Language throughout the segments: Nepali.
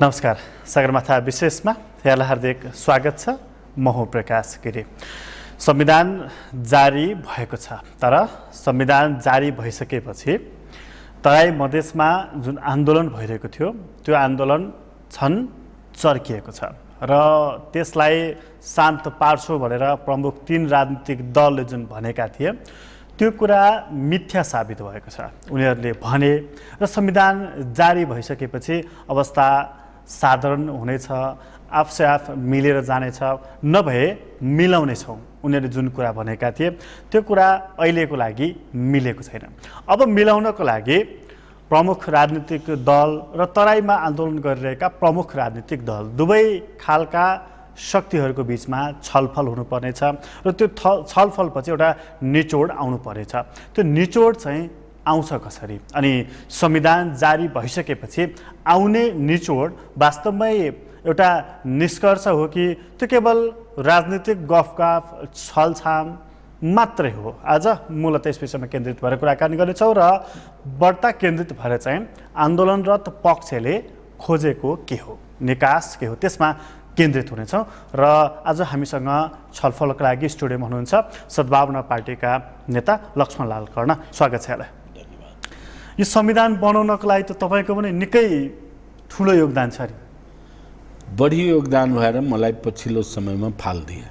नमस्कार, सगरमाथा विशेषमा यहाँलाई हार्दिक स्वागत छ। म हो प्रकाश गिरी। संविधान जारी भएको छ, तर संविधान जारी भइसकेपछि तराई मधेसमा जुन आन्दोलन भइरहेको थियो त्यो आन्दोलन छन् चर्किएको छ र त्यसलाई शान्त पार्छौ भनेर प्रमुख 3 राजनीतिक दलले जुन भनेका थिए त्यो कुरा मिथ्या साबित भएको छ। उनीहरूले भने र संविधान जारी भइसकेपछि अवस्था साधारण हुनेछ, आफसे आफ मिलेर जानेछ, नभए मिलाउनेछौँ। उनीहरूले जुन कुरा भनेका थिए त्यो कुरा अहिलेको लागि मिलेको छैन। अब मिलाउनको लागि प्रमुख राजनीतिक दल र तराईमा आन्दोलन गरिरहेका प्रमुख राजनीतिक दल दुवै खालका शक्तिहरूको बीचमा छलफल हुनुपर्नेछ र त्यो छलफलपछि एउटा निचोड आउनुपर्नेछ। त्यो निचोड चाहिँ आउँछ कसरी? अनि संविधान जारी भइसकेपछि आउने निचोड वास्तवमै एउटा निष्कर्ष हो कि त्यो केवल राजनीतिक गफगाफ छलछाम मात्रै हो? आज मूलतः यस विषयमा केन्द्रित भएर कुराकानी गर्नेछौँ र बढ्ता केन्द्रित भएर चाहिँ आन्दोलनरत पक्षले खोजेको के हो, निकास के हो, त्यसमा केन्द्रित हुनेछौँ। र आज हामीसँग छलफलका लागि स्टुडियोमा हुनुहुन्छ सद्भावना पार्टीका नेता लक्ष्मणलाल कर्ण। स्वागत छ यहाँलाई। यो संविधान बनाउनको लागि त तपाईँको पनि निकै ठुलो योगदान छ नि। बढी योगदान भएर मलाई पछिल्लो समयमा फाल दिए।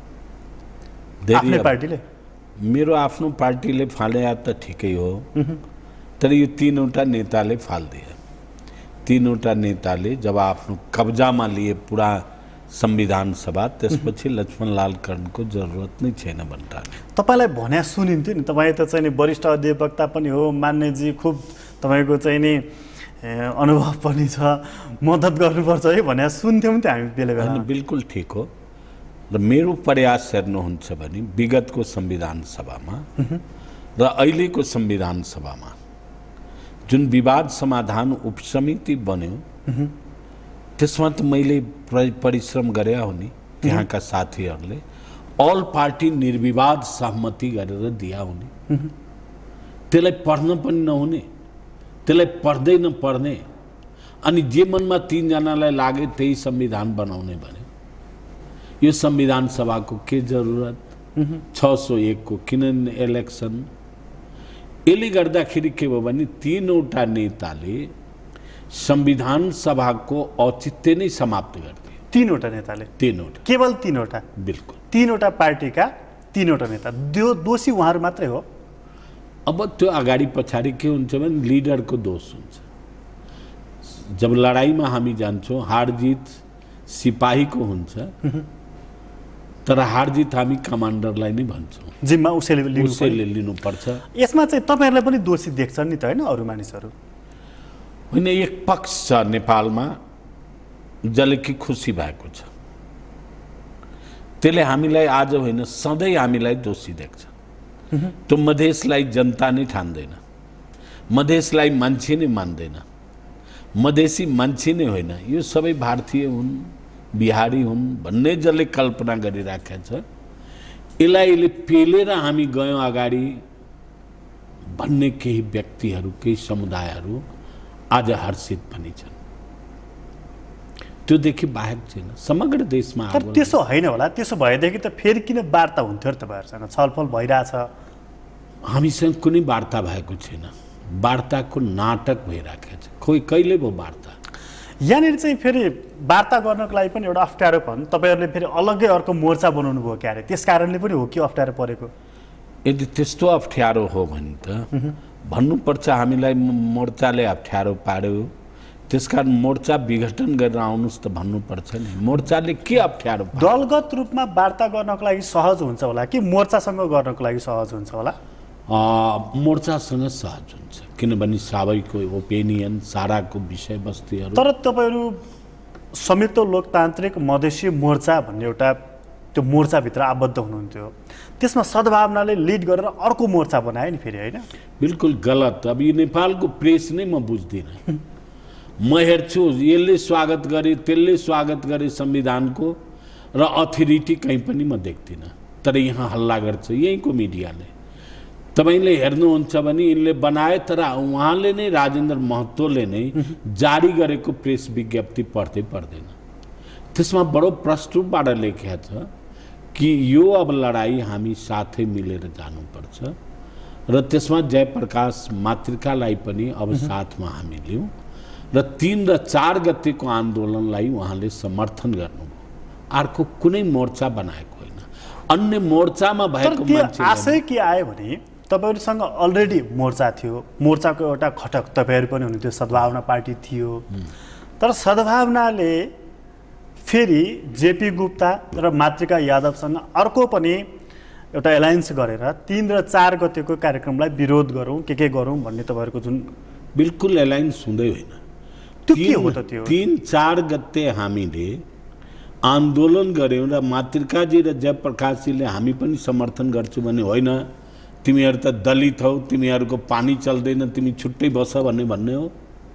आफ्नै पार्टीले? मेरो आफ्नो पार्टीले फाले त ठिकै हो, तर यो 3वटा नेताले फाल दिए। 3वटा नेताले जब आफ्नो कब्जामा लिए पुरा संविधान सभा, त्यसपछि लक्ष्मणलाल कर्णको जरुरत नै छैन भन्टा। तपाईँलाई भन्या सुनिन्थ्यो नि, तपाईँ त चाहिँ नि वरिष्ठ अधिवक्ता पनि हो, मान्यजी खुब तपाईँको चाहिँ नि अनुभव पनि छ, मद्दत गर्नुपर्छ है भन्या सुन्थ्यौँ नि त हामी बेला बेला। बिल्कुल ठिक हो। र मेरो प्रयास हेर्नुहुन्छ भने विगतको संविधान सभामा र अहिलेको संविधान सभामा जुन विवाद समाधान उपसमिति बन्यो त्यसमा त मैले परिश्रम गरे हो नि। त्यहाँका साथीहरूले अल पार्टी निर्विवाद सहमति गरेर दिया हो नि। त्यसलाई पढ्न पनि नहुने, त्यसलाई पढ्दै नपर्ने, अनि जे मनमा 3 जनालाई लागे त्यही संविधान बनाउने भने यो संविधान सभाको के जरुरत? 601 को किन इलेक्सन? यसले गर्दाखेरि के भयो भने 3वटा नेताले संविधान सभाको औचित्य नै समाप्त गरिदिए। 3वटा नेताले? 3वटा, केवल 3वटा? बिल्कुल 3वटा पार्टीका 3वटा नेता। दोषी उहाँहरू मात्रै हो? अब त्यो अगाडि पछाडि के हुन्छ भने लिडरको दोष हुन्छ। जब लडाईँमा हामी जान्छौँ हार जित सिपाहीको हुन्छ, तर हार जित हामी कमान्डरलाई नै भन्छौँ, जिम्मा उसैले लिनुपर्छ। यसमा चाहिँ तपाईँहरूलाई पनि दोषी देख्छन् नि त हैन अरू मानिसहरू? होइन, एक पक्ष छ नेपालमा जसले कि खुसी भएको छ, त्यसले हामीलाई आज होइन सधैँ हामीलाई दोषी देख्छ। त्यो मधेसलाई जनता नै ठान्दैन, मधेसलाई मान्छे नै मान्दैन, मधेसी मान्छे नै होइन, यो सबै भारतीय हुन्, बिहारी हुन् भन्ने जसले कल्पना गरिराखेको छ, यसले पेलेर हामी गयौँ अगाडि भन्ने केही व्यक्तिहरू, केही समुदायहरू आज हर्षित पनि छन्। त्योदेखि बाहेक छैन समग्र देशमा। तर त्यसो होइन होला? त्यसो भएदेखि त फेरि किन वार्ता हुन्थ्यो र तपाईँहरूसँग छलफल भइरहेछ? हामीसँग कुनै वार्ता भएको छैन, वार्ताको नाटक भइरहेको छ। खोइ कहिले भयो वार्ता? यहाँनिर चाहिँ फेरि वार्ता गर्नको लागि पनि एउटा अप्ठ्यारोपन, तपाईँहरूले फेरि अलग्गै अर्को मोर्चा बनाउनु भयो क्यारे, त्यस कारणले पनि हो कि अप्ठ्यारो परेको? यदि त्यस्तो अप्ठ्यारो हो भने त भन्नुपर्छ हामीलाई मोर्चाले अप्ठ्यारो पार्यो, त्यसकारण मोर्चा विघटन गरेर आउनुहोस् त भन्नुपर्छ नि। मोर्चाले के अप्ठ्यारो? दलगत रूपमा वार्ता गर्नको लागि सहज हुन्छ होला कि मोर्चासँग गर्नको लागि सहज हुन्छ होला? मोर्चासँग सहज हुन्छ, किनभने सबैको ओपिनियन, साराको विषयवस्तुहरू। तर तपाईँहरू संयुक्त लोकतान्त्रिक मधेसी मोर्चा भन्ने एउटा त्यो मोर्चाभित्र आबद्ध हुनुहुन्थ्यो, त्यसमा सद्भावनाले लिड गरेर अर्को मोर्चा बनायो नि फेरि, होइन? बिल्कुल गलत। अब यो नेपालको प्रेस नै म बुझ्दिनँ। म हेर्छु यसले स्वागत गरे, त्यसले स्वागत गरे संविधानको, र अथोरिटी कहीँ पनि म देख्दिनँ। तर यहाँ हल्ला गर्छ यहीँको मिडियाले। तपाईले हेर्नुहुन्छ भने यिनले बनाए, तर उहाँले नै राजेन्द्र महतोले नै जारी गरेको प्रेस विज्ञप्ति पढ्दै पर्दैन। त्यसमा बडो प्रष्ट रूपबाट लेखिएको छ कि यो अब लडाई हामी साथै मिलेर जानुपर्छ र त्यसमा जयप्रकाश मातृकालाई पनि अब साथमा हामी लियौँ र 3 र 4 गतेको आन्दोलनलाई उहाँले समर्थन गर्नुभयो। अर्को कुनै मोर्चा बनाएको होइन, अन्य मोर्चामा भएको मान्छे आशय के आयो भने तपाईहरुसँग अलरेडी मोर्चा थियो, मोर्चाको एउटा घटक तपाईहरु पनि हुनुहुन्थ्यो, सद्भावना पार्टी थियो। तर सद्भावनाले फेरि जेपी गुप्ता र मातृका यादवसँग अर्को पनि एउटा एलायन्स गरेर 3 र 4 गतेको कार्यक्रमलाई विरोध गरौँ, के गरौँ भन्ने तपाईहरुको जुन बिल्कुल एलायन्स हुँदै होइन। त्यो के हो त? त्यो 3-4 गते हामीले आन्दोलन गर्यौं र मातृकाजी र जयप्रकाशजीले हामी पनि समर्थन गर्छौं भने होइन, तिमीहरू त दलित हौ, तिमीहरूको पानी चल्दैन, तिमी छुट्टै बस भन्ने हो।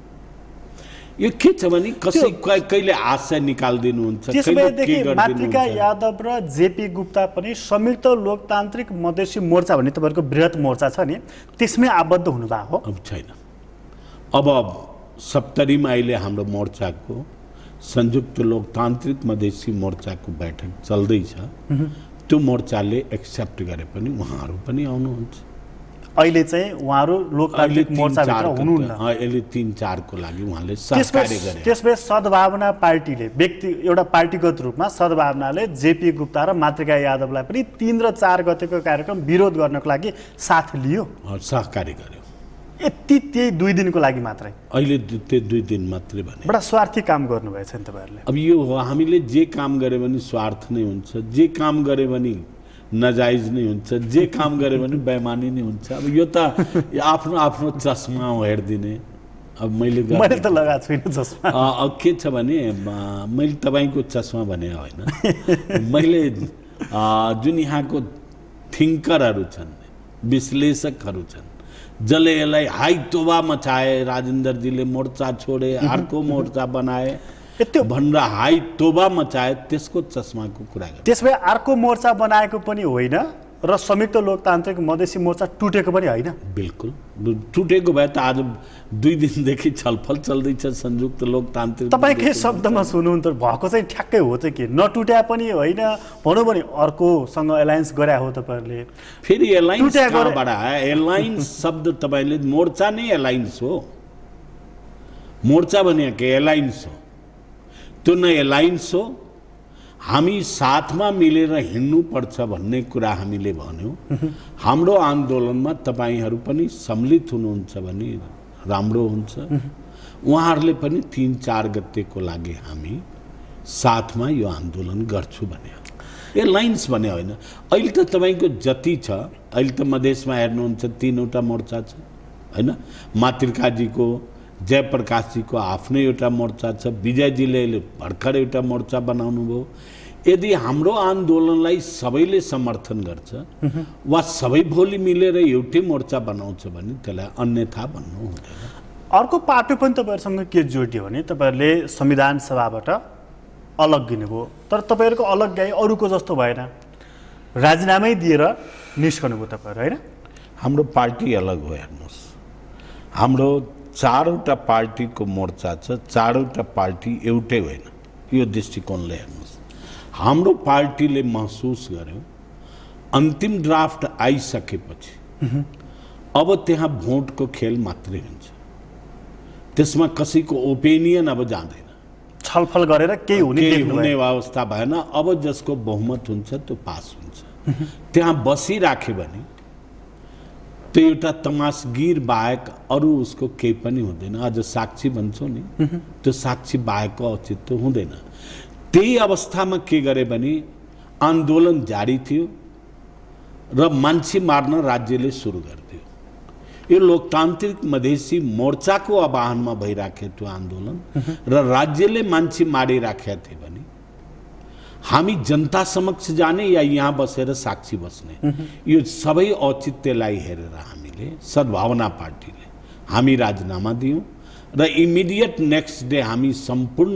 यो के छ भने कसै कहिले आशय निकाल्दिनुहुन्छ, त्यसैदेखि मातृका यादव र जेपी गुप्ता पनि संयुक्त लोकतान्त्रिक मधेसी मोर्चा भन्ने तपाईहरुको बृहत मोर्चा छ नि, त्यसमै आबद्ध हुनुभएको हो? अब छैन। अब 70मा अहिले हाम्रो मोर्चाको संयुक्त लोकतान्त्रिक मधेसी मोर्चाको बैठक चल्दैछ। त्यो मोर्चाले एक्सेप्ट गरे पनि उहाँहरू पनि आउनुहुन्छ। अहिले चाहिँ उहाँहरू लोकतान्त्रिक मोर्चाभित्र हुनुहुन्न। अहिले 3-4 को लागि उहाँले सहकार्य गरे। त्यसपछि सद्भावना पार्टीले एउटा पार्टीगत रूपमा सद्भावनाले जेपी गुप्ता र मातृका यादवलाई पनि 3 र 4 गतेको कार्यक्रम विरोध गर्नको लागि साथ लियो, सहकार्य गर्यो। त्यही 2 दिनको लागि मात्रै? अहिले त्यो 2 दिन मात्रै भने बडा स्वार्थी काम गर्नुभएछ नि तपाईहरुले। अब यो हो, हामीले जे काम गरे भने स्वार्थ नै हुन्छ, जे काम गरे भने नजायज नै हुन्छ, जे काम गरे भने बेइमानी नै हुन्छ। अब यो त आफ्नो आफ्नो चस्मा हो हेर्दिने। अब मैले त लगाएको छुइनँ चस्मा। अब के छ भने मैले तपाईको चस्मा भने होइन, मैले जुन यहाँको थिङ्करहरू छन्, विश्लेषकहरू छन्, जसले यसलाई हाई तोबा मचाए, राजेन्द्रजीले मोर्चा छोडे अर्को मोर्चा बनाए भनेर हाई तोबा मचाए, त्यसको चस्माको कुरा गर्छ। त्यसभए अर्को मोर्चा बनाएको पनि होइन र संयुक्त लोकतान्त्रिक मधेसी मोर्चा टुटेको पनि होइन? बिल्कुल टुटेको भए त आज 2 दिनदेखि छलफल चल्दैछ संयुक्त लोकतान्त्रिक। तपाईकै शब्दमा सुन्नु त भएको चाहिँ ठ्याक्कै हो चाहिँ के नटुट्या पनि होइन, भनौँ भने अर्कोसँग एलायन्स गरे हो तपाईहरुले। फेरि एलायन्स कहाँबाट आयो? एलायन्स शब्द तपाईले मोर्चा नै एलायन्स हो, मोर्चा भने के एलायन्स हो? त्यो न एलायन्स हो। हामी साथमा मिलेर हिँड्नुपर्छ भन्ने कुरा हामीले भन्यौँ। हाम्रो आन्दोलनमा तपाईहरू पनि सम्मिलित हुनुहुन्छ भने राम्रो हुन्छ। उहाँहरूले पनि 3-4 गतेको लागि हामी साथमा यो आन्दोलन गर्छु भने, एलायन्स भने होइन। अहिले त तपाईको जति छ, अहिले त मधेसमा हेर्नुहुन्छ 3वटा मोर्चा छ होइन। मातृकाजीको, जयप्रकाशजीको आफ्नै एउटा मोर्चा छ, विजयजीले भर्खर एउटा मोर्चा बनाउनु भयो। यदि हाम्रो आन्दोलनलाई सबैले समर्थन गर्छ वा सबै भोलि मिलेर एउटै मोर्चा बनाउँछ भने त्यसलाई अन्यथा भन्नु हुँदैन। अर्को पाटो पनि तपाईहरुसँग के जोडियो भने तपाईहरुले संविधान सभाबाट अलग गिनुभयो, तर तपाईहरुको अलग गाई अरूको जस्तो भएन, राजीनामै दिएर निस्कनुभयो तपाईहरु हैन? हाम्रो पार्टी अलग हो। हेर्नुहोस्, हाम्रो 4वटा पार्टीको मोर्चा छ, 4वटा पार्टी एउटै होइन। यो दृष्टिकोणले हेर्नुहोस्, हाम्रो पार्टीले महसुस गर्यो अन्तिम ड्राफ्ट आइसकेपछि अब त्यहाँ भोटको खेल मात्रै हुन्छ, त्यसमा कसैको ओपिनियन अब जाँदैन, छलफल गरेर केही हुने अवस्था भएन। अब जसको बहुमत हुन्छ त्यो पास हुन्छ। त्यहाँ बसिराख्यो भने त्यो एउटा तमासगिर बाहेक अरू उसको केही पनि हुँदैन। अझ साक्षी भन्छौँ नि, त्यो साक्षी बाहेकको औचित्य हुँदैन। त्यही अवस्थामा के गरे भने आन्दोलन जारी थियो र मान्छे मार्न राज्यले सुरु गरिदियो। यो लोकतान्त्रिक मधेसी मोर्चाको आह्वानमा भइराखेको थियो आन्दोलन र राज्यले मान्छे मारिराखेका थिए भने हामी जनता समक्ष जाने या यहाँ बसेर साक्षी बस्ने, यो सबै औचित्यलाई हेरेर हामीले सद्भावना पार्टीले हामी राजीनामा दियौँ र इमिडिएट नेक्स्ट डे हामी सम्पूर्ण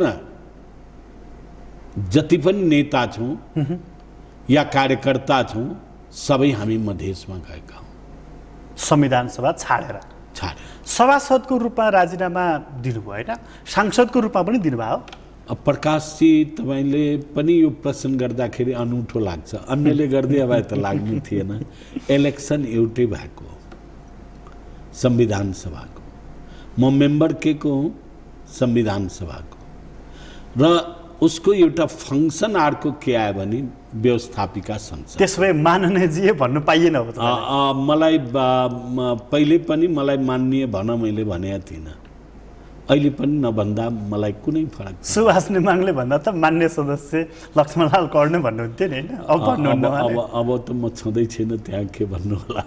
जति पनि नेता छौँ या कार्यकर्ता छौँ सबै हामी मधेसमा गएका हौँ। संविधान सभा छाडेर सभासदको रूपमा राजीनामा दिनुभयो होइन, सांसदको रूपमा पनि दिनुभयो। अब प्रकाशजी तपाईँले पनि यो प्रश्न गर्दाखेरि अनौठो लाग्छ, अन्यले गर्दै भए त लाग्नु थिएन। इलेक्सन एउटै भएको संविधान सभाको, म मेम्बर के को हुँ संविधान सभाको, र उसको एउटा फङ्सन अर्को के आयो भने व्यवस्थापिका संसद। त्यसो भए माननीयजी भन्नु पाइएन अब मलाई पहिले पनि मलाई माननीय भन मैले भनेको थिइनँ, अहिले पनि नभन्दा मलाई कुनै फरक। सुभाष नेमाङले भन्दा त मान्य सदस्य लक्ष्मणलाल कर्णे भन्नुहुन्थ्यो नि होइन, अब भन्नुहुन्न। अब त म छँदै छैन त्यहाँ, के भन्नु होला।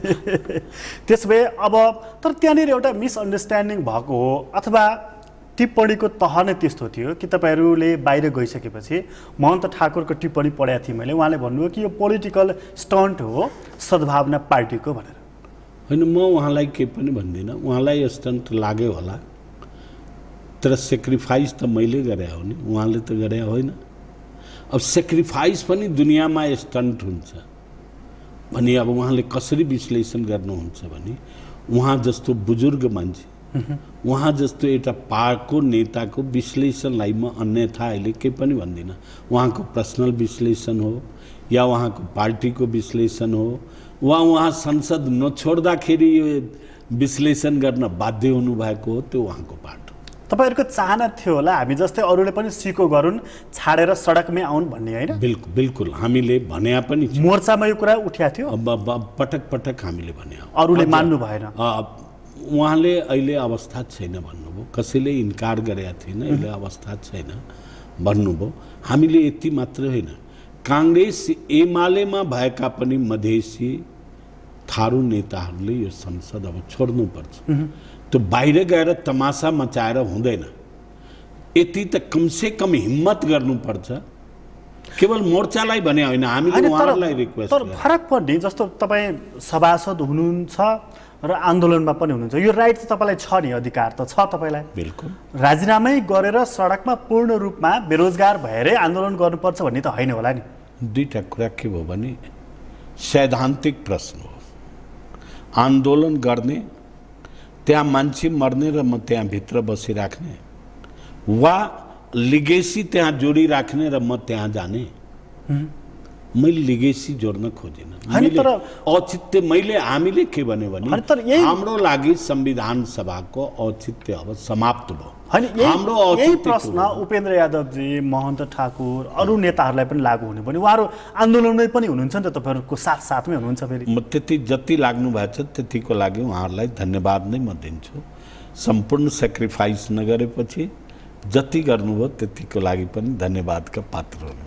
त्यसो भए अब तर त्यहाँनिर एउटा मिसअन्डरस्ट्यान्डिङ भएको हो अथवा टिप्पणीको तह नै त्यस्तो थियो कि तपाईँहरूले बाहिर गइसकेपछि महन्त ठाकुरको टिप्पणी पढाएको थिएँ मैले, उहाँले भन्नुभयो कि यो पोलिटिकल स्टन्ट हो सद्भावना पार्टीको भनेर। होइन, म उहाँलाई केही पनि भन्दिनँ, उहाँलाई स्टन्ट लाग्यो होला, तर सेक्रिफाइस त मैले गरे हो नि, उहाँले त गरे होइन। अब सेक्रिफाइस पनि दुनियाँमा स्टन्ट हुन्छ भने अब उहाँले कसरी विश्लेषण गर्नुहुन्छ भने उहाँ जस्तो बुजुर्ग मान्छे, उहाँ जस्तो एउटा पार्टीको नेताको विश्लेषणलाई म अन्यथा अहिले केही पनि भन्दिनँ। उहाँको पर्सनल विश्लेषण हो या उहाँको पार्टीको विश्लेषण हो वा उहाँ संसद नछोड्दाखेरि यो विश्लेषण गर्न बाध्य हुनुभएको हो, त्यो उहाँको पार्ट हो। तपाईँहरूको चाहना थियो होला हामी जस्तै अरूले पनि सिको गरून्, छाडेर सडकमै आउन् भन्ने होइन? बिल्कुल बिल्कुल, हामीले भने पनि मोर्चामा यो कुरा उठ्या थियो, पटक पटक हामीले भने, अरूले मान्नु भएन। उहाँले अहिले अवस्था छैन भन्नुभयो, कसैले इन्कार गरेका थिएन, अहिले अवस्था छैन भन्नुभयो। हामीले यति मात्र होइन, काङ्ग्रेस एमालेमा भएका पनि मधेसी थारू नेताहरूले यो संसद अब छोड्नुपर्छ। त्यो बाहिर गएर तमासा मचाएर हुँदैन, यति त कमसे कम हिम्मत गर्नुपर्छ। केवल मोर्चालाई भने होइन, हामीले उहाँहरूलाई रिक्वेस्ट। तर फरक पर्ने जस्तो तपाईँ सभासद हुनुहुन्छ र आन्दोलनमा पनि हुनुहुन्छ, यो राइट त तपाईँलाई छ नि, अधिकार त छ तपाईँलाई। बिल्कुल, राजीनामै गरेर सडकमा पूर्ण रूपमा बेरोजगार भएरै आन्दोलन गर्नुपर्छ भन्ने त होइन होला नि। दुईटा कुरा के भयो भने सैद्धान्तिक प्रश्न हो, आन्दोलन गर्ने, त्यहाँ मान्छे मर्ने र म त्यहाँ भित्र बसिराख्ने, वा लिगेसी त्यहाँ जोडिराख्ने र म त्यहाँ जाने। मैले लिगेसी जोड्न खोजिनँ, औचित्य हामीले के भन्यो भने हाम्रो लागि संविधान सभाको औचित्य अब समाप्त भयो। हाम्रो यही प्रश्न उपेन्द्र यादवजी, महन्त ठाकुर, अरू नेताहरूलाई पनि लागू हुने पनि, उहाँहरू आन्दोलनमै पनि हुनुहुन्छ नि त, तपाईँहरूको साथमै हुनुहुन्छ फेरि। म त्यति जति लाग्नु भएको छ त्यतिको लागि उहाँहरूलाई धन्यवाद नै म दिन्छु। सम्पूर्ण सेक्रिफाइस नगरेपछि जति गर्नुभयो त्यतिको लागि पनि धन्यवादका पात्र हुनुहुन्छ।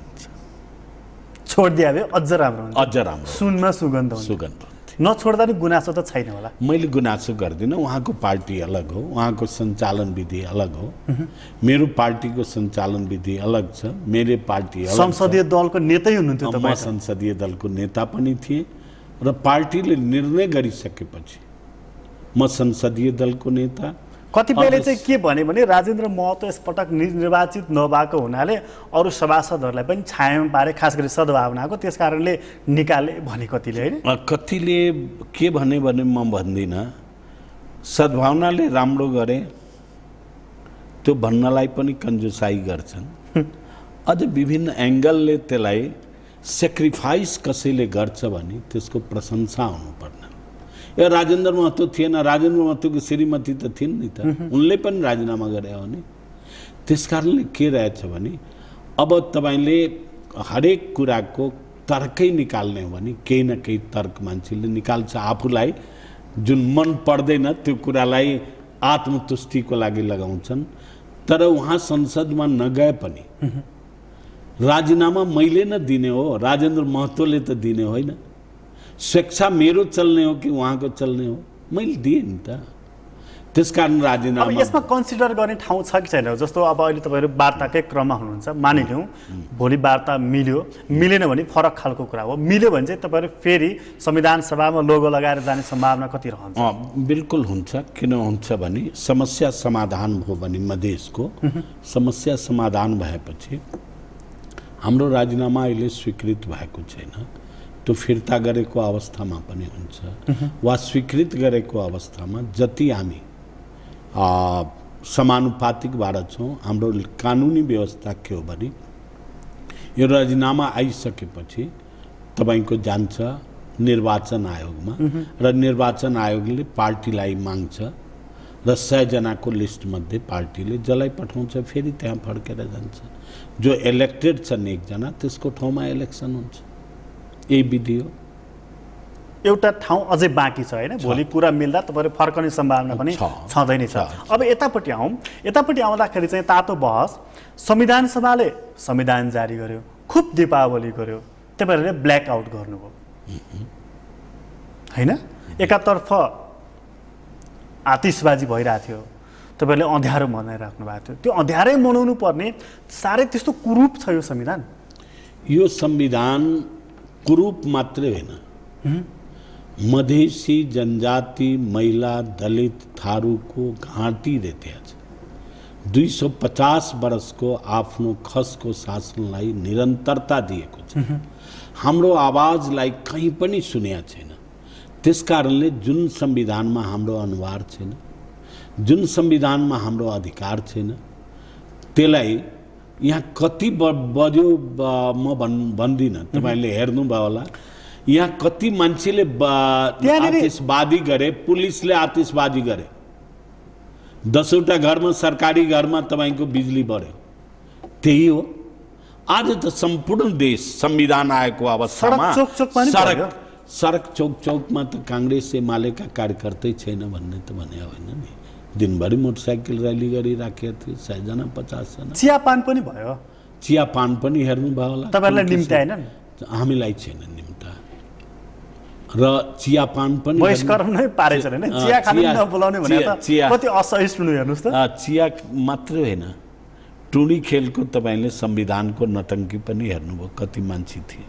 छोडिदिए भए अझ राम्रो हुन्छ, अझ राम्रो, सुनमा सुगन्ध सुगन्ध। नछोड्दा नि गुनासो त छैन होला। मैले गुनासो गर्दिनँ, उहाँको पार्टी अलग हो, उहाँको सञ्चालन विधि अलग हो, मेरो पार्टीको सञ्चालन विधि अलग छ, मेरो पार्टी अलग। संसदीय दलको नेतै हुनुहुन्थ्यो तपाईँ? म संसदीय दलको नेता पनि थिएँ र पार्टीले निर्णय गरिसकेपछि म संसदीय दलको नेता। कतिपयले चाहिँ के भने राजेन्द्र महतो यसपटक निर्वाचित नभएको हुनाले अरू सभासदहरूलाई पनि छायामा पारे, खास गरी सद्भावनाको, त्यस कारणले निकाले भने कतिले होइन। कतिले के भने म भन्दिनँ, सद्भावनाले राम्रो गरे त्यो भन्नलाई पनि कन्जुसाई गर्छन्। अझ विभिन्न एङ्गलले त्यसलाई सेक्रिफाइस कसैले गर्छ भने त्यसको प्रशंसा हुनुपर्ने। यो राजेन्द्र महतो थिएन, राजेन्द्र महतोको श्रीमती त थिइन् नि त, उनले पनि राजीनामा गरे हो नि। त्यस कारणले के रहेछ भने अब तपाईँले हरेक कुराको तर्कै निकाल्ने हो भने केही न केही तर्क मान्छेले निकाल्छ, आफूलाई जुन मन पर्दैन त्यो कुरालाई आत्मतुष्टिको लागि लगाउँछन्। तर उहाँ संसदमा नगए पनि राजीनामा मैले न दिने हो, राजेन्द्र महतोले त दिने होइन। स्वेच्छा मेरो चल्ने हो कि उहाँको चल्ने हो, मैले दिएँ नि त। त्यसकारण राजीनामा यसमा कन्सिडर गर्ने ठाउँ छ कि छैन? जस्तो अब अहिले तपाईँहरू वार्ताकै क्रममा हुनुहुन्छ, मानिलिउँ भोलि वार्ता मिल्यो, मिलेन भने फरक खालको कुरा हो, मिल्यो भने चाहिँ तपाईँहरू फेरि संविधान सभामा लोगो लगाएर जाने सम्भावना कति रहन्छ? बिल्कुल हुन्छ। किन हुन्छ भने समस्या समाधान भयो भने मधेसको समस्या समाधान भएपछि हाम्रो राजीनामा अहिले स्वीकृत भएको छैन, त्यो फिर्ता गरेको अवस्थामा पनि हुन्छ वा स्वीकृत गरेको अवस्थामा जति हामी समानुपातिक भएर छौँ हाम्रो कानुनी व्यवस्था के हो भने यो राजीनामा आइसकेपछि तपाईको जान्छ निर्वाचन आयोगमा र निर्वाचन आयोगले पार्टीलाई माग्छ र 100 जनाको लिस्ट मध्ये पार्टीले जसलाई पठाउँछ फेरि त्यहाँ फर्केर जान्छ जो इलेक्टेड छन् एकजना त्यसको ठाउँमा इलेक्सन हुन्छ यही विधि हो एउटा ठाउँ अझै बाँकी छ हैन भोलि कुरा मिल्दा तपाईहरु फर्कने सम्भावना पनि छँदै नै छ अब यतापट्टि आउँदाखेरि चाहिँ तातो बहस संविधान सभाले संविधान जारी गर्यो खुब दीपावली गर्यो तपाईहरुले ब्ल्याक आउट गर्नुभयो हैन एकातर्फ आतिशबाजी भइरहेको थियो तपाईहरुले अँध्यारो मनाइराख्नु भएको थियो त्यो अँध्यारै मनाउनु पर्ने सारै त्यस्तो कुरूप छ यो संविधान कुरूप मात्रै होइन मधेसी जनजाति महिला दलित थारूको घाँटी रेत्या छ 250 वर्षको आफ्नो खसको शासनलाई निरन्तरता दिएको छ हाम्रो आवाजलाई कहीँ पनि सुनेको छैन त्यसकारणले जुन संविधानमा हाम्रो अनुहार छैन जुन संविधानमा हाम्रो अधिकार छैन त्यसलाई यहाँ कति बज्यो म भन्दिनँ तपाईले हेर्नुभयो होला यहाँ कति मान्छेले आतिशबाजी गरे पुलिसले आतिशबाजी गरे 10वटा घरमा सरकारी घरमा तपाईको बिजुली बढ्यो त्यही हो आज त सम्पूर्ण देश संविधान आएको अवस्थामा सडक चौक त कांग्रेस एमालेका कार्यकर्ता छैन भन्ने त भने होइन नि दिनभरि मोटरसाइकल र्याली गरिराखेका थिए 100 जना 50 जना चियापान पनि भयो चियापान पनि हेर्नुभयो होला तपाईहरुलाई निम्त्याएन हामीलाई छैन निम्ता र चियापान पनि बहिष्कार नै पारेछ हैन चिया खान नबोलाउने भने त कति असहिष्णु हेर्नुस् त चिया मात्र हैन टुडी खेलको तपाईले संविधानको नटंकी पनि हेर्नुभयो कति मान्छे थिए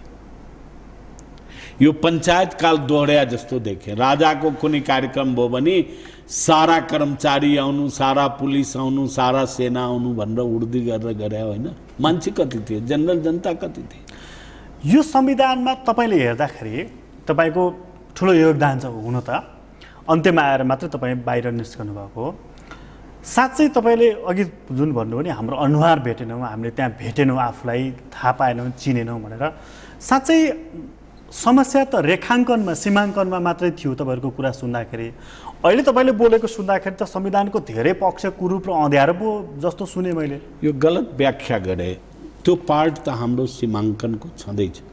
यो पंचायत काल दोहोर्या जस्तो देखे राजाको कुनै कार्यक्रम भयो भने सारा कर्मचारी आउनु सारा पुलिस आउनु सारा सेना आउनु भनेर उर्दी गरेर गरे होइन मान्छे कति थिए जनरल जनता कति थिए यो संविधानमा तपाईले हेर्दाखेरि तपाईको ठुलो योगदान छ हुन त अन्त्यमा आएर मात्र तपाई बाहिर निस्कनु भएको साच्चै तपाईले अघि जुन भन्नुभयो नि हाम्रो अनुहार भेटेनौं हामीले त्यहाँ भेटेनौं आफुलाई थाहा पाएनौं चिनेनौं भनेर साच्चै समस्या त रेखाङ्कनमा सीमाङ्कनमा मात्रै थियो तपाईहरुको कुरा सुन्दाखेरि अहिले तपाईले बोलेको सुन्दाखेरि त संविधानको धेरै पक्ष कुरूप र अँध्यारो पो जस्तो सुने मैले यो गलत व्याख्या गरे त्यो पार्ट त हाम्रो सीमाङ्कनको छँदैछ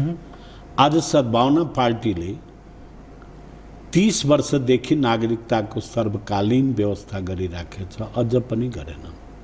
आज सद्भावना पार्टीले 30 वर्षदेखि नागरिकताको सर्वकालीन व्यवस्था गरिराखेको छ अझ पनि गरेन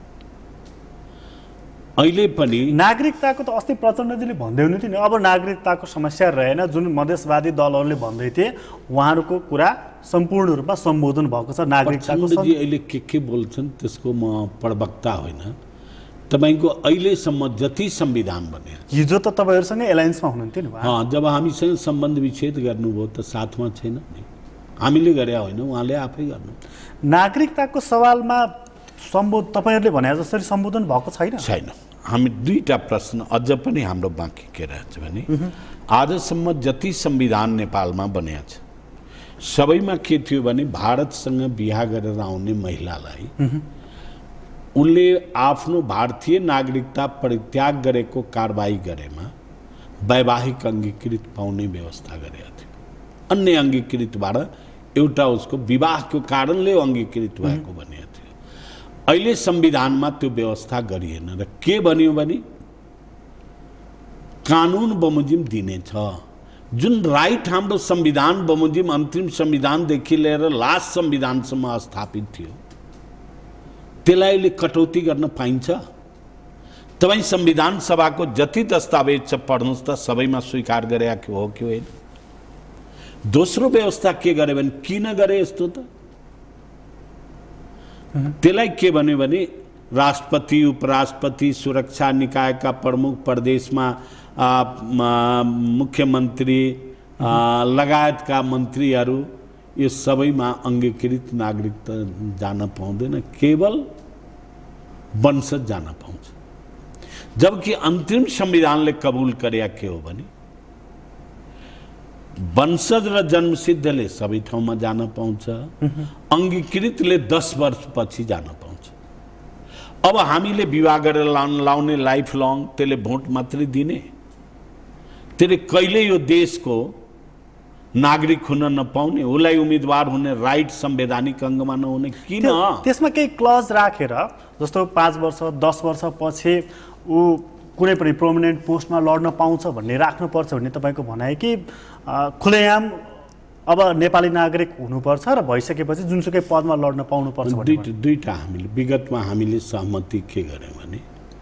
अहिले पनि नागरिकताको त अस्ति प्रचण्डजीले भन्दै हुनुहुन्थ्यो नि अब नागरिकताको समस्या रहेन जुन मधेसवादी दलहरूले भन्दै थिए उहाँहरूको कुरा सम्पूर्ण रूपमा सम्बोधन भएको छ नागरिकताको प्रचण्डजी अहिले के बोल्छन् त्यसको म प्रवक्ता होइन तपाईको अहिलेसम्म जति संविधान बन्यो हिजो त तपाईहरुसँग एलायन्समा हुनुहुन्थ्यो नि जब हामीसँग सम्बन्ध विच्छेद गर्नुभयो त साथमा छैन नि हामीले गरे होइन उहाँले आफै गर्नु नागरिकताको सवालमा तपाईहरुले भने जसरी सम्बोधन भएको छैन हामी दुईटा प्रश्न अझ पनि हाम्रो बाँकी के रहेछ भने आजसम्म जति संविधान नेपालमा बनेको छ सबैमा के थियो भने भारतसँग बिहा गरेर आउने महिलालाई उनले आफ्नो भारतीय नागरिकता परित्याग गरेको कारबाही गरेमा वैवाहिक अंगीकृत पाउने व्यवस्था गरेको थियो अन्य अंगीकृतबाट एउटा उसको विवाहको कारणले अंगीकृत भएको बनेको थियो अहिले संविधानमा त्यो व्यवस्था गरिएन र के बन्यो भने कानुन बमोजिम दिनेछ जुन राइट हाम्रो संविधान बमोजिम अन्तिम संविधानदेखि लिएर लास्ट संविधानसम्म स्थापित थियो त्यसलाई कटौती गर्न पाइन्छ तपाई संविधान सभाको जति दस्तावेज छ पढ्नुस् त सबैमा स्वीकार गरेको हो कि होइन दोस्रो व्यवस्था के गरे भने किन गरे यस्तो त त्यसलाई के भन्यो भने राष्ट्रपति उपराष्ट्रपति सुरक्षा निकायका प्रमुख प्रदेशमा मुख्यमन्त्री लगायतका मन्त्रीहरू यो सबैमा अंगीकृत नागरिकता जान पाउँदैन केवल वंशज जान पाउँछ जबकि अन्तिम संविधानले कबूल गरेका के हो भने वंशज र जन्मसिद्धले सबै ठाउँमा जान पाउँछ, अङ्गीकृतले 10 वर्षपछि जान पाउँछ। अब हामीले विवाह गरेर लाउने लाइफ लङ, त्यसले भोट मात्रै दिने, त्यसले कहिले यो देशको नागरिक हुन नपाउने, उसलाई उम्मेदवार हुने राइट संवैधानिक अङ्गमा नहुने किन? त्यसमा केही क्लज राखेर जस्तो 5 वर्ष 10 वर्षपछि ऊ कुनै पनि प्रोमिनेन्ट पोस्टमा लड्न पाउँछ भन्ने राख्नुपर्छ भन्ने तपाईँको भनाइ कि खुलेआम अब नेपाली नागरिक हुनुपर्छ र भइसकेपछि जुनसुकै पदमा लड्न पाउनुपर्छ भन्ने? दुईटा हामीले विगतमा हामीले सहमति के गर्यौँ भने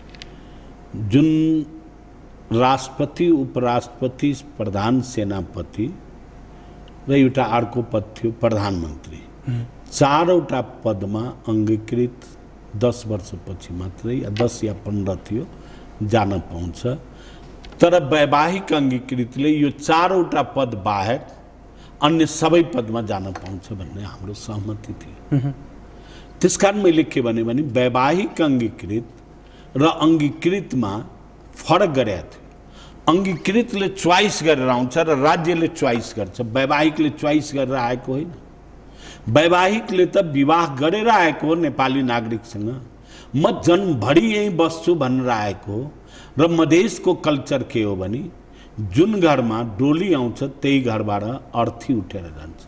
जुन राष्ट्रपति, उपराष्ट्रपति, प्रधान सेनापति र एउटा अर्को पद थियो प्रधानमन्त्री, चारवटा पदमा अङ्गीकृत 10 वर्षपछि मात्रै या 10 या 15 थियो जान पाउँछ। तर वैवाहिक अङ्गीकृतले यो चारवटा पद बाहेक अन्य सबै पदमा जान पाउँछ भन्ने हाम्रो सहमति थियो। त्यसकारण मैले के भने वैवाहिक अङ्गीकृत र अङ्गीकृतमा फरक गरेका थियो। अङ्गीकृतले चोइस गरेर आउँछ र राज्यले चोइस गर्छ, वैवाहिकले चोइस गरेर आएको होइन। वैवाहिकले त विवाह गरेर आएको हो नेपाली नागरिकसँग, म जन्मभरि यहीँ बस्छु भनेर आएको हो। र मधेसको कल्चर के हो भने जुन घरमा डोली आउँछ त्यही घरबाट अर्थी उठेर जान्छ।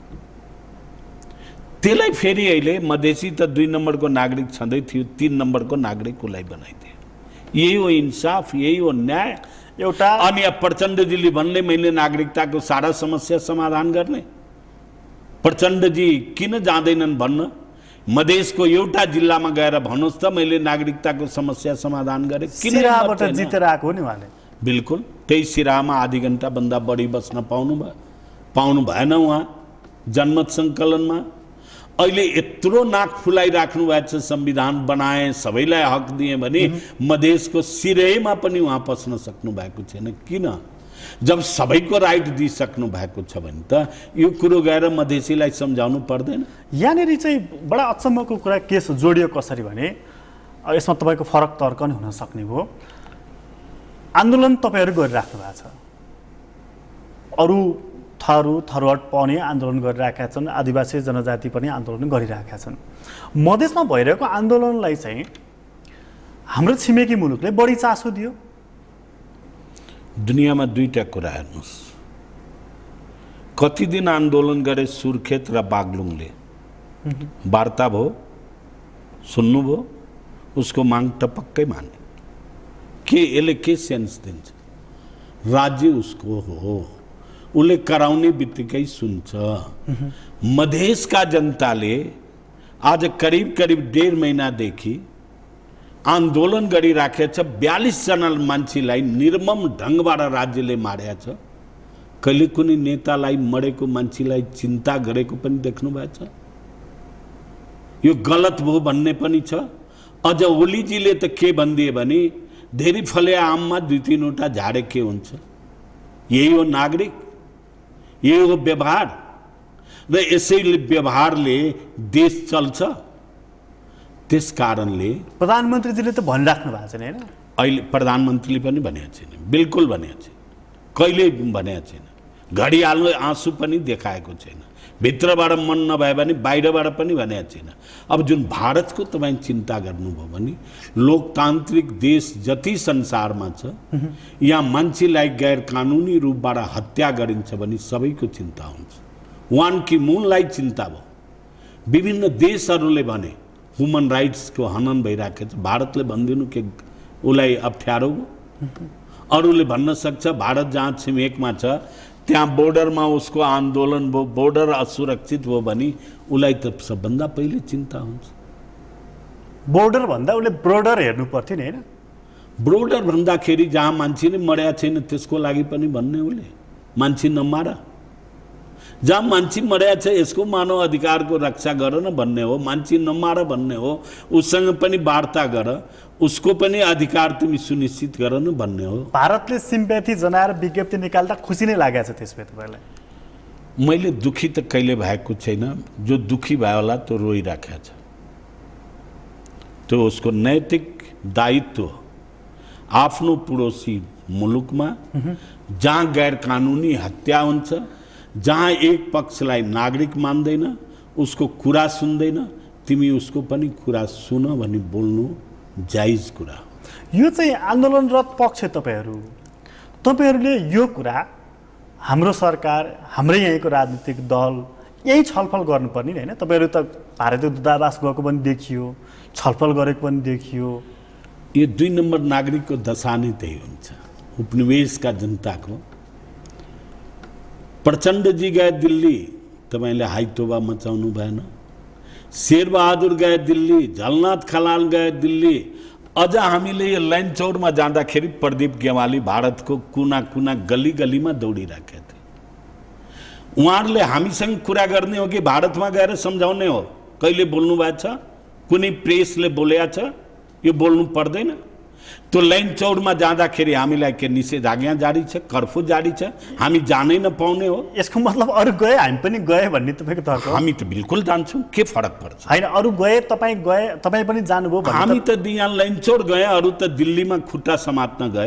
त्यसलाई फेरि अहिले मधेसी त 2 नम्बरको नागरिक छँदै थियो, 3 नम्बरको नागरिक उसलाई बनाइदियो। यही हो इन्साफ, यही हो न्याय। एउटा अनि प्रचण्डजीले भन्ने मैले नागरिकताको सारा समस्या समाधान गर्ने, प्रचण्डजी किन जाँदैनन् भन्न? मधेसको एउटा जिल्लामा गएर भन्नुहोस् त मैले नागरिकताको समस्या समाधान गरेँ। किन जितेर आएको हो नि उहाँले? बिल्कुल त्यही सिराहामा आधी घन्टाभन्दा बढी बस्न पाउनु भएन उहाँ जनमत सङ्कलनमा। अहिले यत्रो नाक फुलाइराख्नु भएको छ, संविधान बनाए, सबैलाई हक दिए भने मधेसको सिरेमा पनि उहाँ पस्न सक्नु भएको छैन। किन? जब सबैको राइट दिइसक्नु भएको छ भने त यो कुरो गएर मधेसीलाई सम्झाउनु पर्दैन? यहाँनिर चाहिँ बडा अचम्मको कुरा के जोडियो कसरी भने यसमा तपाईँको फरक तर्क नै हुन सक्ने हो। आन्दोलन तपाईँहरू गरिराख्नु भएको छ, अरू थरुहट पनि आन्दोलन गरिरहेका छन्, आदिवासी जनजाति पनि आन्दोलन गरिरहेका छन्। मधेसमा भइरहेको आन्दोलनलाई चाहिँ हाम्रो छिमेकी मुलुकले बढी चासो दियो। दुनियाँमा दुईटा कुरा हेर्नुहोस्, कति दिन आन्दोलन गरे सुर्खेत र बागलुङले, वार्ता भयो, सुन्नुभयो, उसको माग टपक्कै माने। के यसले के सेन्स दिन्छ? राज्य उसको हो, उसले कराउने बित्तिकै सुन्छ। मधेसका जनताले आज करिब 1.5 महिनादेखि आन्दोलन गरिराखेको छ। 42 जना मान्छेलाई निर्मम ढङ्गबाट राज्यले मारेको छ। कहिले कुनै नेतालाई, मरेको मान्छेलाई चिन्ता गरेको पनि देख्नु भएको छ? यो गलत भयो भन्ने पनि छ। अझ ओलीजीले त के भनिदिए भने धेरै फले आममा 2-3वटा झाडे के हुन्छ? यही हो नागरिक, यही हो व्यवहार। र यसैले व्यवहारले देश चल्छ। त्यस कारणले प्रधानमन्त्रीजीले त भनिराख्नु भएको छैन हैन? अहिले प्रधानमन्त्रीले पनि भनेको छैन, बिल्कुल भनेको छैन, कहिले भनेको छैन। घडियालमा आँसु पनि देखाएको छैन। भित्रबाट मन नभए भने बाहिरबाट पनि भनेको छैन। अब जुन भारतको तपाईँ चिन्ता गर्नुभयो भने लोकतान्त्रिक देश जति संसारमा छ, यहाँ मान्छेलाई गैर कानुनी रूपबाट हत्या गरिन्छ भने सबैको चिन्ता हुन्छ। वान कि मुनलाई चिन्ता भयो। विभिन्न देशहरूले भने ह्युमन राइट्सको हनन भइरहेको छ। भारतले भनिदिनु के उसलाई अप्ठ्यारो भयो? अरूले भन्न सक्छ भारत जहाँ छिमेकमा छ त्यहाँ बोर्डरमा उसको आन्दोलन भयो, बोर्डर असुरक्षित भयो भने उसलाई त सबभन्दा पहिले चिन्ता हुन्छ। बोर्डर भन्दा उसले ब्रोडर हेर्नु पर्थ्यो नि हैन? ब्रोडर भन्दाखेरि जहाँ मान्छे नै मरेको छैन त्यसको लागि पनि भन्ने उसले मान्छे नमार। जहाँ मान्छे मरेको छ यसको मानव अधिकारको रक्षा गर न भन्ने हो, मान्छे नमार भन्ने हो। उसँग पनि वार्ता गर, उसको पनि अधिकार तिमी सुनिश्चित गर न भन्ने हो। भारतले सिम्प्याथी जनाएर विज्ञप्ति निकाल्दा खुसी नै लागेको छ त्यसमा तपाईलाई? मैले दुखी त कहिले भएको छैन। जो दुखी भयो होला त्यो रोइराखेको छ। त्यो उसको नैतिक दायित्व आफ्नो पडोसी मुलुकमा जहाँ गैर कानुनी हत्या हुन्छ, जहाँ एक पक्षलाई नागरिक मान्दैन, उसको कुरा सुन्दैन, तिमी उसको पनि कुरा सुन भनी बोल्नु जायज कुरा हो। यो चाहिँ आन्दोलनरत पक्ष तपाईहरूले यो कुरा हाम्रो सरकार, हाम्रै यहीँको राजनीतिक दल यही छलफल गर्नुपर्ने हैन? तपाईहरू त भारतीय दूतावास गएको पनि देखियो, छलफल गरेको पनि देखियो। यो 2 नम्बर नागरिकको दशा नै त्यही हुन्छ, उपनिवेशका जनताको। प्रचण्डजी गए दिल्ली, तपाईँले हाइतोबा मचाउनु भएन। शेरबहादुर गए दिल्ली, झलनाथ खनाल गए दिल्ली। अझ हामीले यो लाइन चौरमा जाँदाखेरि प्रदीप गेवाली भारतको कुना कुना गली गलीमा दौडिराखेका थिए। उहाँहरूले हामीसँग कुरा गर्ने हो कि भारतमा गएर सम्झाउने हो? कहिले बोल्नु भएको छ? कुनै प्रेसले बोलेको छ? यो बोल्नु पर्दैन? त्यो लाइन चौरमा जाँदाखेरि हामीलाई के निषेधाज्ञा जारी छ, कर्फ्यू जारी छ, हामी जानै नपाउने हो? यसको मतलब अरू गए हामी पनि गए भन्ने तपाईँको तर्क हो? हामी त बिल्कुल जान्छौँ, के फरक पर्छ? हैन, अरू गए, तपाईँ पनि जानुभयो भन्ने? हामी त यहाँ लाइन चौर गए, अरू त दिल्लीमा खुट्टा समात्न गए,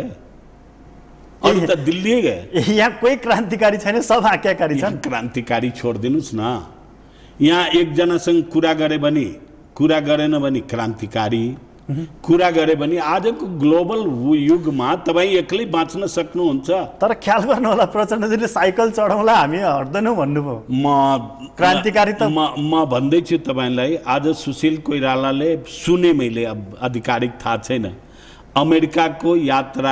अरू त दिल्ली गए। यहाँ कोही क्रान्तिकारी छैन, सब आज्ञाकारी छन्। क्रान्तिकारी छोडिदिनुहोस् न। यहाँ एकजनासँग कुरा गरेन भने क्रान्तिकारी, कुरा गरे भने आजको ग्लोबल युगमा तपाईँ एक्लै बाँच्न सक्नुहुन्छ। तर ख्याल गर्नु होला, प्रचण्डजीले साइकल चढाउँला हामी हट्दैनौँ भन्नुभयो। क्रान्तिकारी त म भन्दैछु तपाईँलाई, आज सुशील कोइरालाले सुने, मैले अब आधिकारिक थाहा छैन, अमेरिकाको यात्रा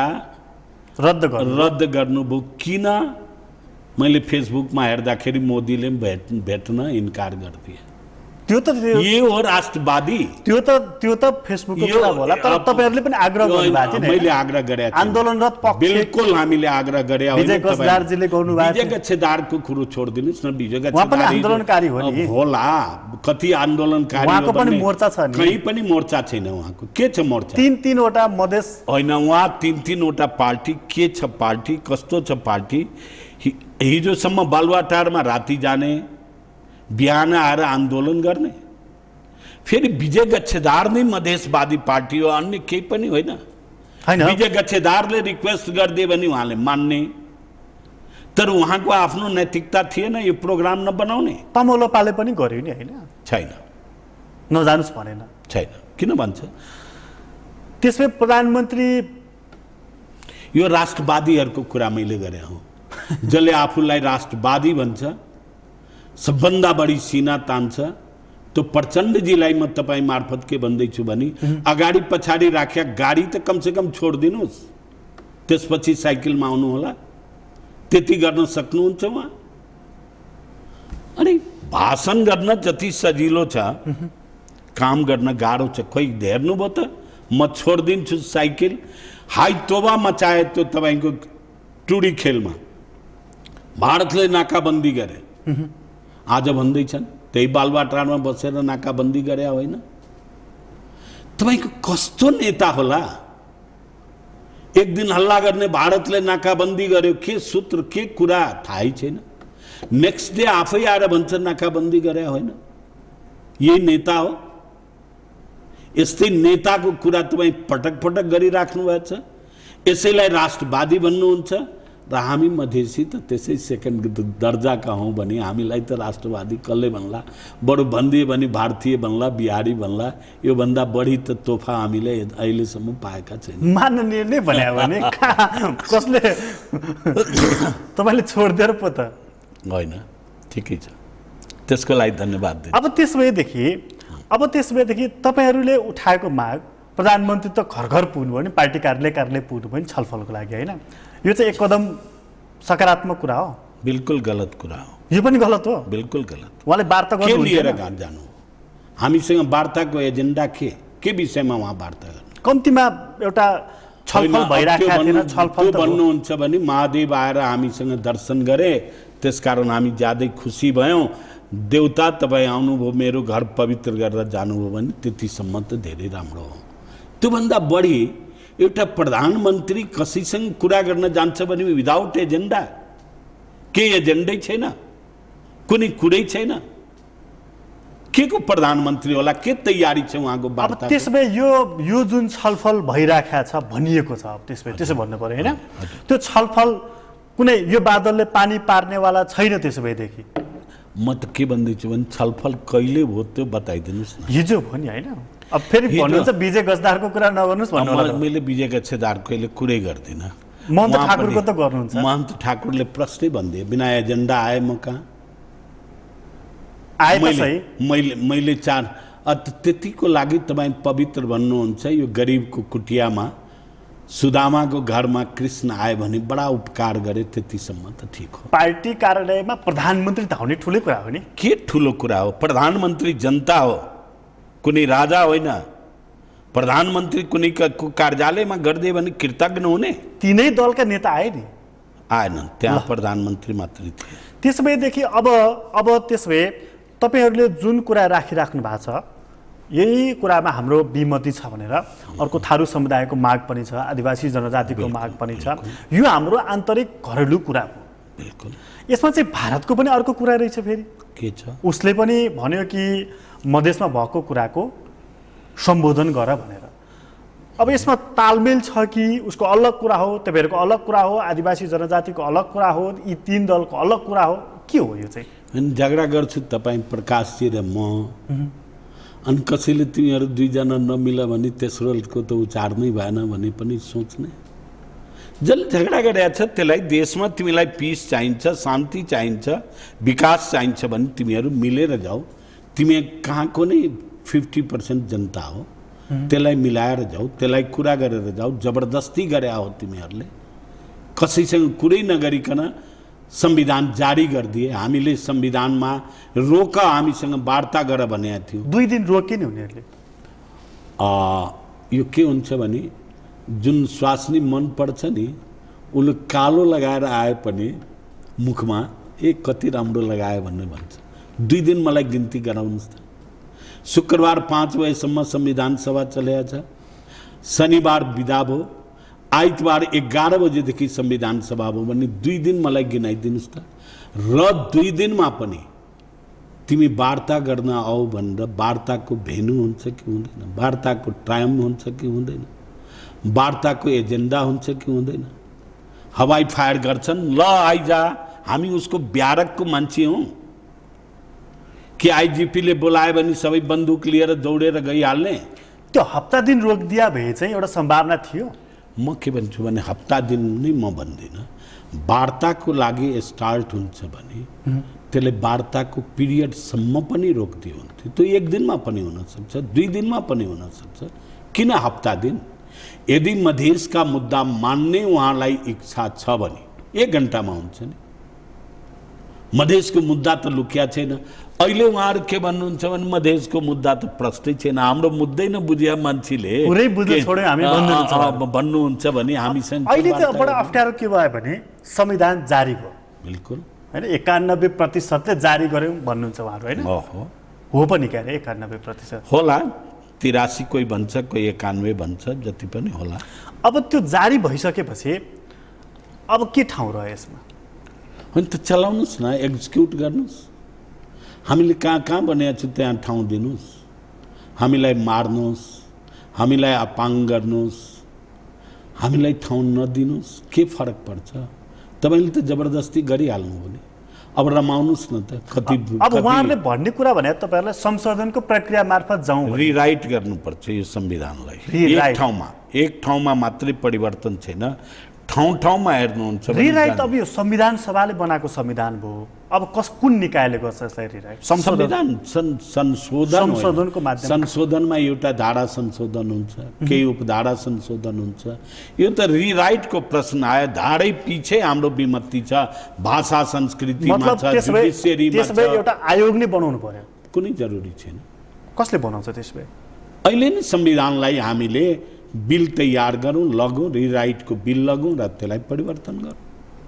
रद्द गर्नुभयो। किन? मैले फेसबुकमा हेर्दाखेरि मोदीले भेट्न इन्कार गरिदिए। त्यो त ये हो राष्ट्रवादी। त्यो त फेसबुकको कुरा होला, तर तपाईहरुले पनि आग्रह गर्नुभएको थियो नि? मैले आग्रह गरेँ, आन्दोलनरत पक्ष बिल्कुल हामीले आग्रह गरे। विजय गच्छदारजीले गर्नुभएको विजय गच्छदारको कुरो छोडिदिनुस् न। विजय गच्छदार उहाँ पनि आन्दोलनकारी हो नि? होला, कति आन्दोलनकारी, उहाँको पनि मोर्चा छ नि? कहीँ पनि मोर्चा छैन उहाँको। के छ मोर्चा? 3 वटा मधेस होइन, उहाँ 3 वटा पार्टी। के छ पार्टी, कस्तो छ पार्टी? हिजोसम्म बालुवाटारमा राति जाने, बिहान आएर आन्दोलन गर्ने। फेरि विजय गच्छदार नै मधेसवादी पार्टी हो, अन्य केही पनि होइन। विजय गच्छदारले रिक्वेस्ट गरिदियो भने उहाँले मान्ने, तर उहाँको आफ्नो नैतिकता थिएन यो प्रोग्राम नबनाउने। तमोलोपाले पनि गर्यो नि, होइन? छैन, नजानुस् भनेन। छैन, किन भन्छ? त्यसमै प्रधानमन्त्री यो राष्ट्रवादीहरूको कुरा मैले गरे हो। जसले आफूलाई राष्ट्रवादी भन्छ, सबभन्दा बढी सिना तान्छ, त्यो प्रचण्डजीलाई म तपाईँ मार्फत के भन्दैछु भने अगाडि पछाडि राखेका गाडी त कमसेकम छोडिदिनुहोस्, त्यसपछि साइकलमा आउनु होला। त्यति गर्न सक्नुहुन्छ उहाँ? अनि भाषण गर्न जति सजिलो छ, काम गर्न गाह्रो छ। खोइ हेर्नुभयो त? म छोडिदिन्छु साइकल, हाई तोबा मचाए त्यो तपाईँको टुडी खेलमा भारतले नाकाबन्दी गरे। आज भन्दैछन् त्यही बालुवाटारमा बसेर नाकाबन्दी गरे होइन? तपाईँको कस्तो नेता होला? एक दिन हल्ला गर्ने भारतले नाकाबन्दी गर्यो, के सूत्र के कुरा थाहै छैन। नेक्स्ट डे आफै आएर भन्छ नाकाबन्दी गरे होइन? यही नेता हो? यस्तै नेताको कुरा तपाईँ पटक पटक गरिराख्नु भएको छ। यसैलाई राष्ट्रवादी भन्नुहुन्छ र हामी मधेसी त त्यसै सेकेन्ड दर्जाका हौँ भने हामीलाई त राष्ट्रवादी कसले भन्ला? बरु भनिदियो भने भारतीय भन्ला, बिहारी भन्ला। योभन्दा बढी त तोहफा हामीले अहिलेसम्म पाएका छैन। माननीय नै भन्यो भने कसले तपाईँले छोडिदिएर पो त? होइन, ठिकै छ, त्यसको लागि धन्यवाद दिन्छु। अब त्यसभएदेखि तपाईँहरूले उठाएको माग, प्रधानमन्त्री त घर घर पुग्नुभयो नि, पार्टी कार्यालय पुग्नुभयो नि छलफलको लागि, होइन? यो चाहिँ एक कदम सकारात्मक कुरा हो? बिल्कुल गलत कुरा हो। यो पनि गलत हो? बिल्कुल गलत। उहाँले वार्ता के लिएर जानु? हामीसँग वार्ताको एजेन्डा के विषयमा उहाँ वार्ता गर्नु? कम्तीमा एउटा छलफल भइरहेको थिएन। छलफल भन्नुहुन्छ भने महादेव आएर हामीसँग दर्शन गरे, त्यसकारण हामी ज्यादै खुसी भयौँ। देउता तपाईँ आउनुभयो, मेरो घर पवित्र गरेर जानुभयो भने त्यतिसम्म त धेरै राम्रो हो। त्योभन्दा बढी एउटा प्रधानमन्त्री कसैसँग कुरा गर्न जान्छ भने विदाउट एजेन्डा, के एजेन्डै छैन, कुनै कुरै छैन, के को प्रधानमन्त्री होला? के तयारी छ उहाँको वार्ता? त्यसमै यो जुन छलफल भइराखेको छ भनिएको छ, त्यसो भन्नु पर्यो, होइन? त्यो छलफल कुनै यो बादलले पानी पार्नेवाला छैन त्यसो भएदेखि। म त के भन्दैछु भने छलफल कहिले हो त्यो बताइदिनुहोस् न। हिजो हो नि होइन, अब फेरि भन्नुहुन्छ विजय गजदारको कुरा नगर्नुहोस् भन्नु। मैले विजय गजदारको अहिले कुरै गर्दिनँ। महन्त ठाकुरको त गर्नुहुन्छ। महन्त ठाकुरले प्रश्नै भनिदिए बिना एजेन्डा आए म कहाँ आए त सही। मैले त्यतिको लागि तपाईँ पवित्र भन्नुहुन्छ। यो गरिबको कुटियामा सुदामाको घरमा कृष्ण आए भने बडा उपकार गरे, त्यतिसम्म त ठिक हो। पार्टी कार्यालयमा प्रधानमन्त्री त हुने ठुलै कुरा हो नि। के ठुलो कुरा हो? प्रधानमन्त्री जनता हो, कुनै राजा होइन। प्रधानमन्त्री कुनै कार्यालयमा गरिदियो भने कृतज्ञ हुने। तिनै दलका नेता आए नि, आएनन्, त्यहाँ प्रधानमन्त्री मात्रै थिए। त्यसो भएदेखि अब त्यसो भए तपाईँहरूले जुन कुरा राखिराख्नु भएको छ, यही कुरामा हाम्रो विमति छ भनेर अर्को थारू समुदायको माग पनि छ, आदिवासी जनजातिको माग पनि छ। यो हाम्रो आन्तरिक घरेलु कुरा हो। बिल्कुल। यसमा चाहिँ भारतको पनि अर्को कुरा रहेछ फेरि। के छ? उसले पनि भन्यो कि मधेसमा भएको कुराको सम्बोधन गर भनेर। अब यसमा तालमेल छ कि उसको अलग कुरा हो, तपाईँहरूको अलग कुरा हो, आदिवासी जनजातिको अलग कुरा हो, यी तीन दलको अलग कुरा हो, के हो यो चाहिँ? झगडा गर्छु तपाईँ प्रकाशजी र म, अनि कसैले तिमीहरू दुईजना नमिला भने तेस्रोको त उचार्नै भएन भने पनि सोच्ने। जसले झगडा गरेका छ त्यसलाई देशमा तिमीलाई पिस चाहिन्छ, शान्ति चाहिन्छ, विकास चाहिन्छ भने तिमीहरू मिलेर जाऊ। तिमी कहाँको नै 50% जनता हो, त्यसलाई मिलाएर जाऊ, त्यसलाई कुरा गरेर जाऊ। जबरदस्ती गरे हो तिमीहरूले, कसैसँग कुरै नगरिकन संविधान जारी गरिदिए। हामीले संविधानमा रोक हामीसँग वार्ता गर भनेको थियो। 2 दिन रोके नि उनीहरूले। यो के हुन्छ भने जुन स्वास्नी मन पर्छ नि, उसले कालो लगाएर आए पनि मुखमा कति राम्रो लगायो भन्ने भन्छ। 2 दिन मलाई गिन्ती गराउनुहोस् त। शुक्रबार 5 बजेसम्म संविधान सभा चलेको छ, शनिबार बिदा भयो, आइतबार 11 बजेदेखि संविधान सभा भयो भने 2 दिन मलाई गिनाइदिनुहोस् त। र 2 दिनमा पनि तिमी वार्ता गर्न आऊ भनेर वार्ताको भेन्यू हुन्छ कि हुँदैन, वार्ताको टाइम हुन्छ कि हुँदैन, वार्ताको एजेन्डा हुन्छ कि हुँदैन। हवाई फायर गर्छन्, ल आइजा, हामी उसको ब्यारकको मान्छे हौँ कि आइजिपीले बोलायो भने सबै बन्दुक लिएर दौडेर गइहाल्ने? त्यो हप्ता दिन रोक दिया भए चाहिँ एउटा सम्भावना थियो। म के भन्छु भने हप्ता दिन नै म भन्दिनँ। वार्ताको लागि स्टार्ट हुन्छ भने त्यसले वार्ताको पिरियडसम्म पनि रोकिदियो हुन्थ्यो। त्यो 1 दिनमा पनि हुनसक्छ, 2 दिनमा पनि हुनसक्छ, किन हप्ता दिन? यदि मधेसका मुद्दा मान्ने उहाँलाई इच्छा छ भने 1 घन्टामा हुन्छ नि। मधेसको मुद्दा त लुकिया छैन। अहिले उहाँहरू के भन्नुहुन्छ भने मधेसको मुद्दा त प्रश्नै छैन, हाम्रो मुद्दै नबुझिया मान्छेले पुरै बुझ्न छोड्यो हामी भन्नुहुन्छ भने हामीसँग अहिले चाहिँ बडा अप्ठ्यारो के भयो भने संविधान जारी भयो। बिल्कुल हैन, 91% जारी गर्यौँ भन्नुहुन्छ उहाँहरू हैन? हो पनि क्या अरे 91% होला। 83 कोही भन्छ, कोही 91 भन्छ, जति पनि होला। अब त्यो जारी भइसकेपछि अब के ठाउँ रह्यो यसमा? होइन त चलाउनुहोस् न, एक्जिक्युट गर्नुहोस्। हामीले कहाँ कहाँ भनेको छु त्यहाँ ठाउँ दिनुहोस्, हामीलाई मार्नुहोस्, हामीलाई अपाङ्ग गर्नुहोस्, हामीलाई ठाउँ नदिनुहोस्, के फरक पर्छ? तपाईँले त जबरदस्ती गरिहाल्नु हो नि। अब रमाउनुहोस् न त। कति अब उहाँहरूले भन्ने कुरा भने तपाईँहरूलाई संशोधनको प्रक्रिया मार्फत जाउँ, रिराइट गर्नुपर्छ यो संविधानलाई। एक ठाउँमा मात्रै परिवर्तन छैन, ठाउँ ठाउँमा हेर्नुहुन्छ। रिराइट अब यो संविधान सभाले बनाएको संविधान भयो, अब कुन निकायले गर्छ यसलाई रिराइट? संविधान संशोधनको माध्यम। संशोधनमा एउटा धारा संशोधन हुन्छ, केही उपधारा संशोधन हुन्छ। यो त रिराइटको प्रश्न आयो। धारै पछि हाम्रो विमति छ, भाषा संस्कृतिमा छ, जुडिसियरीमा छ। त्यसो भए एउटा आयोग नै बनाउनु पर्यो? कुनै जरुरी छैन। कसले बनाउँछ त्यसो भए? अहिले नै संविधानलाई हामीले बिल तयार गरौँ, लगौँ, रिराइटको बिल लगौँ र त्यसलाई परिवर्तन गरौँ।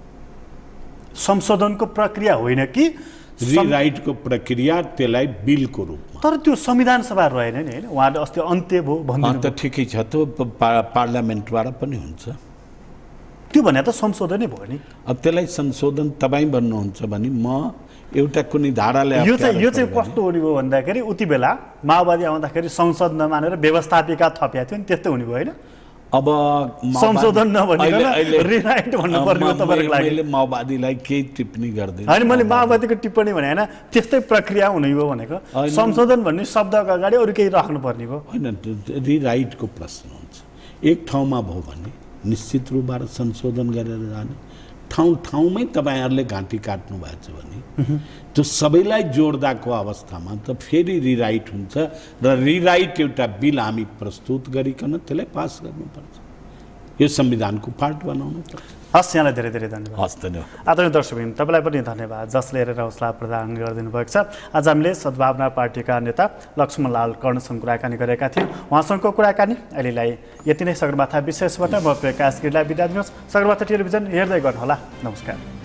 संशोधनको प्रक्रिया होइन कि रिराइटको प्रक्रिया, त्यसलाई बिलको रूपमा। तर त्यो संविधान सभा रहेन नि हैन? उहाँले अस्ति अन्त्य भयो भन्नु त ठिकै छ, त्यो पार्लियामेन्टबाट पनि हुन्छ। त्यो भने त संशोधनै भयो नि। अब त्यसलाई संशोधन तपाईँ भन्नुहुन्छ भने म एउटा कुनै धाराले यो चाहिँ कस्तो हुने भयो भन्दाखेरि उति बेला माओवादी आउँदाखेरि संसद नमानेर व्यवस्थापिका थप्या थियो नि, त्यस्तो हुने भयो होइन? अब संशोधन नभनिकन रिराइट भन्नुपर्ने हो तपाईँको लागि। मैले माओवादीलाई केही टिप्पणी गर्दिनँ। होइन, मैले माओवादीको टिप्पणी भने होइन, त्यस्तै प्रक्रिया हुने हो भनेको। संशोधन भन्ने शब्दको अगाडि अरू केही राख्नुपर्ने हो। होइन, रिराइटको प्रश्न हुन्छ। एक ठाउँमा भयो भने निश्चित रूपबाट संशोधन गरेर जाने, ठाउँमै तपाईँहरूले घाँटी काट्नु भएको छ भने त्यो सबैलाई जोड्दाको अवस्थामा त फेरि रिराइट हुन्छ र रिराइट एउटा बिल हामी प्रस्तुत गरिकन त्यसलाई पास गर्नुपर्छ, यो संविधानको पार्ट बनाउनु पर्छ। हस्, यहाँलाई धेरै धेरै धन्यवाद। हस्, धन्यवाद। आदरणीय दर्शकबिन, तपाईँलाई पनि धन्यवाद जसले हेरेर हौसला प्रदान गरिदिनु भएको छ। आज हामीले सद्भावना पार्टीका नेता लक्ष्मणलाल कर्णसँग कुराकानी गरेका थियौँ। उहाँसँगको कुराकानी अहिलेलाई यति नै। सगरमाथा विशेषबाट म प्रकाश गिरीलाई बिदा दिनुहोस्। सगरमाथा टेलिभिजन हेर्दै गर्नुहोला। नमस्कार।